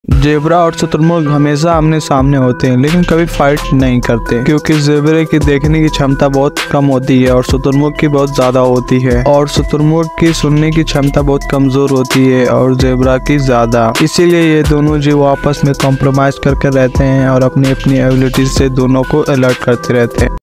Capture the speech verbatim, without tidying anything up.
Zebra और शुतुरमुर्ग हमेशा आमने सामने होते हैं, लेकिन कभी फाइट नहीं करते, क्योंकि ज़ेबरे की देखने की क्षमता बहुत कम होती है और शुतुरमुर्ग की बहुत ज्यादा होती है, और शुतुरमुर्ग की सुनने की क्षमता बहुत कमजोर होती है और ज़ेबरा की ज्यादा। इसीलिए ये दोनों जीव आपस में कॉम्प्रोमाइज करके रहते हैं और अपनी अपनी एबिलिटी से दोनों को अलर्ट करते रहते हैं।